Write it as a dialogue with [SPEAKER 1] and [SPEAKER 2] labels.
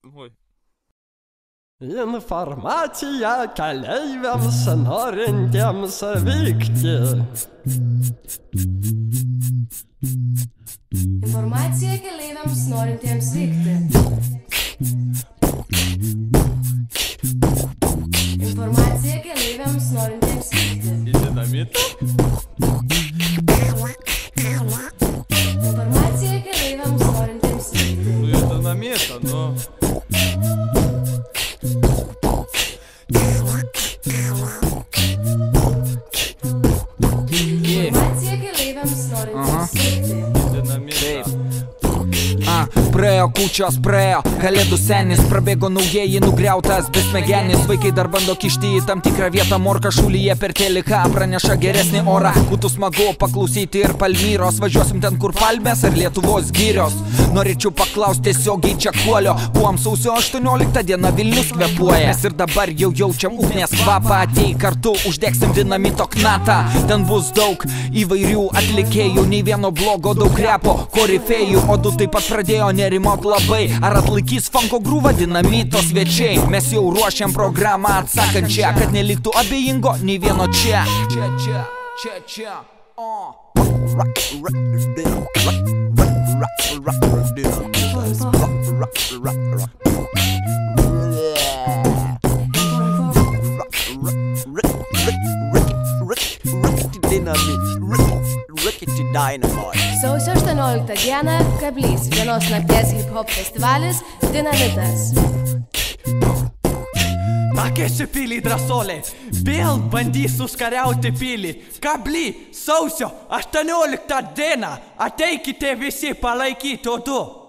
[SPEAKER 1] Oi.
[SPEAKER 2] Informacija keleiviams norintiems vykti.
[SPEAKER 3] Informacija keleiviams norintiems vykti. Informacija keleiviams norintiems vykti.
[SPEAKER 1] Į dinamitą?
[SPEAKER 3] Informacija keleiviams norintiems vykti.
[SPEAKER 1] Nu, į dinamitą, nu.
[SPEAKER 3] Informacija keleiviams norintiems vykti.
[SPEAKER 1] Dinamitą.
[SPEAKER 4] Praėjo kūčios, praėjo kalėdų senis, prabėgo naujieji nugriautas besmegenis. Vaikai dar bando kišti į tam tikrą vietą morką šulyje per teliką, praneša geresnį orą. Būtų smagu paklausyti ir Palmyros, važiuosim ten kur palmės ar Lietuvos girios. Norėčiau paklausti tiesiogiai Čekuolio, kuom sausio 18 diena Vilnius kvepuoja. Mes ir dabar jau jaučiam ugnės kvapą, ateik kartu, uždegsim dinamito knatą. Ten bus daug įvairių atlikėjų, nei vieno blogo, daug repo, korifėjų. O du taip pat pradėjo nerimot labai, ar atlaikys funko grūvą dinamito svečiai. Mes jau ruošiam programą atsakančią, kad neliktų abejingo nei vieno čia. Čia, o.
[SPEAKER 3] Sausio 18 dieną Kablys, vienos nakties hip-hop festivalis Dinamitas.
[SPEAKER 2] Takėsi pilį drąsolė, vėl bandys užkariauti pilį. Kably, sausio 18 dieną, ateikite visi palaikyti, o tu